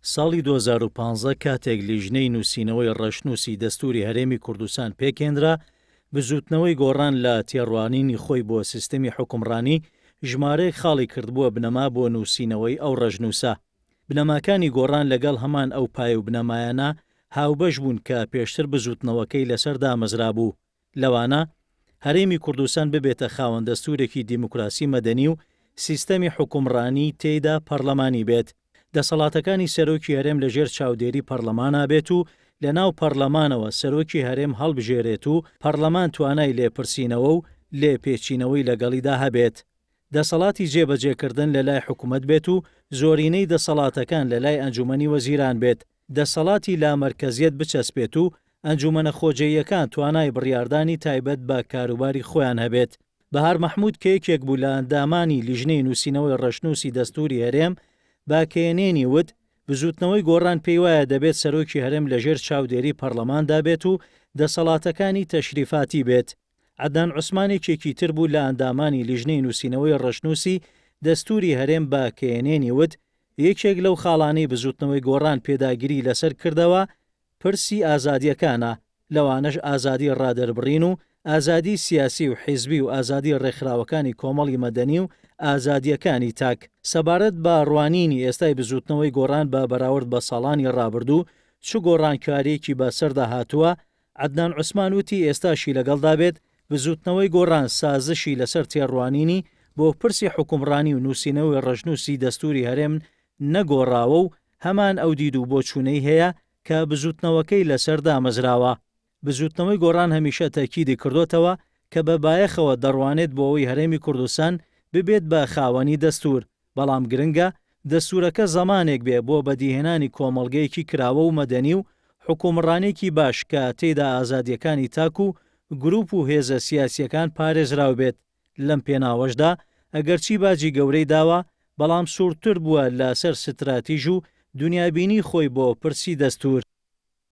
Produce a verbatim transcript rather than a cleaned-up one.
ساڵی دوو هەزار و پانزە کاتێک لیژنەی نووسینەوەی ڕەشنووسی دەستوری هەرێمی کوردستان پێکێنرا، بزوتنەوەی گۆڕان لە تێڕوانینی خۆی بۆ سیستەمی حکومڕانی ژمارەیەک خاڵی کردبووە بنەما بۆ نووسینەوەی ئەو ڕەشنووسە. بنەماکانی گۆڕان لەگەڵ هەمان ئەو پایە و بنەمایانە هاوبەش بوون کە پێشتر بزوتنەوەکەی لەسەر دامەزرا بوو. لەوانە هەرێمی کوردستان ببێتە خاوەن دەستورێکی دیموکراسی مەدەنی و سیستەمی حکومڕانی تێیدا پەرلەمانی بێت. دەسەڵاتەکانی سەرۆکی هەرێم لەژێر چاودێری پەرلەمانە بێت و لە ناو پەرلەمانەوە سەرۆکی هەرێم هەڵبژێرێت و پەرلەمان توانای لێپرسینەوە و لێپێچینەوەی لەگەڵیدا هەبێت. دەسەڵاتی جێبەجێکردن لە لای حکوومەت بێت و زۆرینەی دەسەڵاتەکان لە لای ئەنجومەنی وەزیران بێت. دەسەڵاتی لامەرکەزیەت بچەسپێت و ئەنجومەنە خۆجێیەکان توانای بڕیاردانی تایبەت بە کاروباری خۆیان هەبێت. بەهار مەحموود کە یەکێک بوو لە ئەندامانی لیژنەی نووسینەوەی ڕەشنووسی دەستوری هەرێم باکێنێنی وت بزوتنەوەی گۆڕان پێی وایە دەبێت سەرۆکی هەرێم لەژێر چاودێری پەرلەماندا بێت و دەسەڵاتەکانی تەشریفاتی بێت. عەدنان عوسمانێکێکی تر بوو لە ئەندامانی لیژنەی نووسینەوەی ڕەشنووسی دەستوری هەرێم باکێنێنی وت یەکێک لەو خاڵانەی بزوتنەوەی گۆڕان پێداگیری لەسەر کردەوە پرسی ئازادیەکانە، لەوانەش ئازادی ڕادەربڕین و ئازادی سیاسی و حیزبی و ئازادی ڕێکخراوەکانی کۆمەڵی مەدەنی و ئازادیەکانی تاک. سەبارەت بە ڕوانینی ئێستای بزوتنەوەی گۆڕان بە بەراورد بە ساڵانی ڕابردوو چ گۆڕانکاریەکی بەسەردا هاتووە، عەدنان عوسمان وتی ئێستاشی لەگەڵدا بێت بزوتنەوەی گۆڕان سازشی لەسەر تێڕوانینی بۆ پرسی حکومڕانی و نووسینەوەی ڕەشنووسی دەستوری هەرێم نەگۆڕاوە و هەمان ئەو دید و بۆچوونەی هەیە کە بزوتنەوەکەی لەسەر دامەزراوە. بزوتنەوەی گۆڕان هەمیشە تاکیدی کردوتەوە کە بە بایەخەوە دەڕوانێت بۆ ئەوەی هەرێمی کوردستان ببێت بە خاوەنی دەستور، بەڵام گرنگە دەستورەکە زەمانێک بێ بۆ بەدیهێنانی کۆمەڵگەیەکی کراوە و مەدەنی و حکومڕانێکی باش کە تێیدا ئازادیەکانی تاک و گروپ و هێزە سیاسیەکان پارێزراو بێت. لەم پێناوەشدا ئەگەرچی باجی گەورەی داوە، بەڵام سوورتر بووە لەسەر ستراتیژ و دنیابینی خۆی بۆ پرسی دەستور.